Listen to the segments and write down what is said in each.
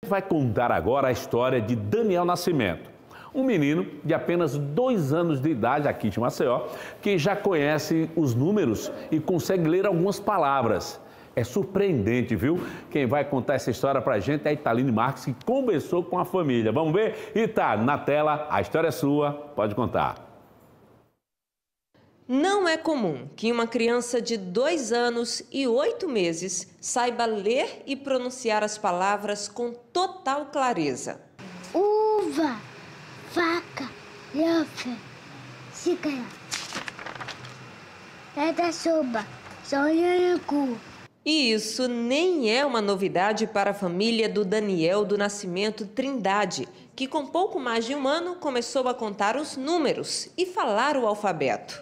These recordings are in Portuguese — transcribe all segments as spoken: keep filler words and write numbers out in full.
vai contar agora a história de Daniel Nascimento, um menino de apenas dois anos de idade aqui de Maceió, que já conhece os números e consegue ler algumas palavras. É surpreendente, viu? Quem vai contar essa história pra gente é a Italine Marques, que conversou com a família. Vamos ver? Ita, na tela, a história é sua, pode contar. Não é comum que uma criança de dois anos e oito meses saiba ler e pronunciar as palavras com total clareza. Uva, faca, lofa, xícara, é da sopa, sonhancu. E isso nem é uma novidade para a família do Daniel do Nascimento Trindade, que com pouco mais de um ano começou a contar os números e falar o alfabeto.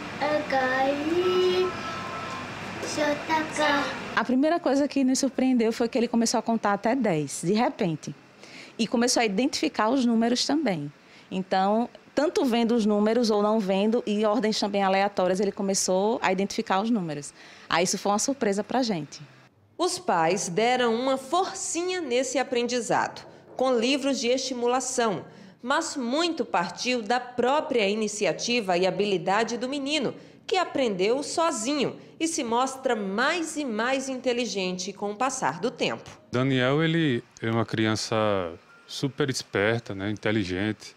A primeira coisa que nos surpreendeu foi que ele começou a contar até dez, de repente. E começou a identificar os números também. Então, tanto vendo os números ou não vendo, e ordens também aleatórias, ele começou a identificar os números. Aí isso foi uma surpresa para a gente. Os pais deram uma forcinha nesse aprendizado, com livros de estimulação, mas muito partiu da própria iniciativa e habilidade do menino, que aprendeu sozinho e se mostra mais e mais inteligente com o passar do tempo. Daniel, ele é uma criança super esperta, né, inteligente.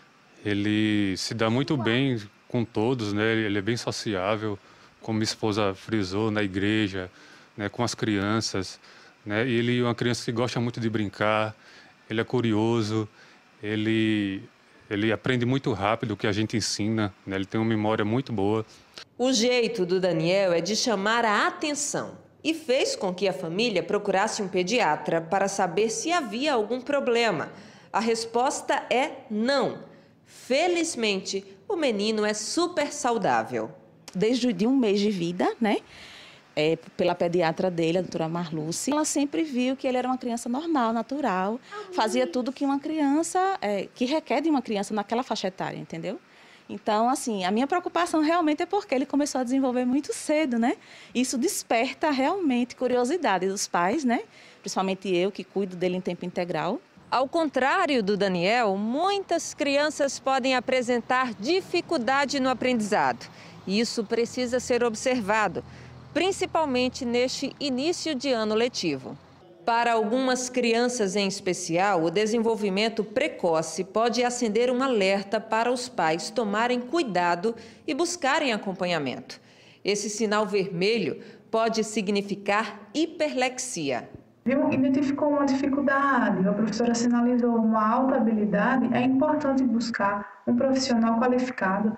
Ele se dá muito bem com todos, né? Ele é bem sociável, como minha esposa frisou, na igreja, né, com as crianças, né? E ele é uma criança que gosta muito de brincar, ele é curioso, ele, ele aprende muito rápido o que a gente ensina, né? Ele tem uma memória muito boa. O jeito do Daniel é de chamar a atenção e fez com que a família procurasse um pediatra para saber se havia algum problema. A resposta é não. Felizmente, o menino é super saudável. Desde de um mês de vida, né? É, pela pediatra dele, a doutora Marluce, ela sempre viu que ele era uma criança normal, natural, fazia tudo que uma criança, é, que requer de uma criança naquela faixa etária, entendeu? Então, assim, a minha preocupação realmente é porque ele começou a desenvolver muito cedo, né? Isso desperta realmente curiosidade dos pais, né? Principalmente eu, que cuido dele em tempo integral. Ao contrário do Daniel, muitas crianças podem apresentar dificuldade no aprendizado. E isso precisa ser observado, principalmente neste início de ano letivo. Para algumas crianças em especial, o desenvolvimento precoce pode acender um alerta para os pais tomarem cuidado e buscarem acompanhamento. Esse sinal vermelho pode significar hiperlexia. Viu? Identificou uma dificuldade, a professora sinalizou uma alta habilidade, é importante buscar um profissional qualificado,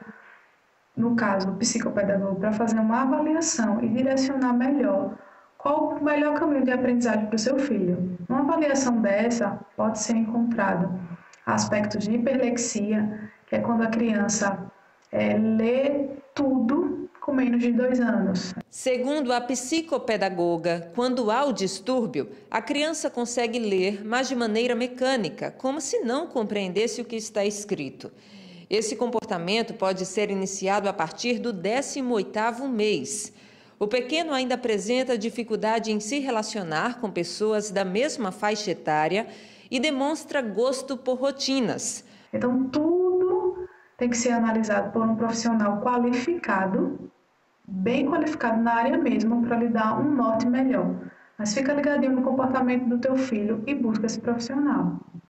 no caso o psicopedagogo, para fazer uma avaliação e direcionar melhor qual o melhor caminho de aprendizagem para o seu filho. Uma avaliação dessa pode ser encontrado aspectos de hiperlexia, que é quando a criança é, lê tudo com menos de dois anos. Segundo a psicopedagoga, quando há o distúrbio, a criança consegue ler, mas de maneira mecânica, como se não compreendesse o que está escrito. Esse comportamento pode ser iniciado a partir do décimo oitavo mês. O pequeno ainda apresenta dificuldade em se relacionar com pessoas da mesma faixa etária e demonstra gosto por rotinas. Então, tudo tem que ser analisado por um profissional qualificado, bem qualificado na área mesmo, para lhe dar um norte melhor. Mas fica ligadinho no comportamento do teu filho e busca esse profissional.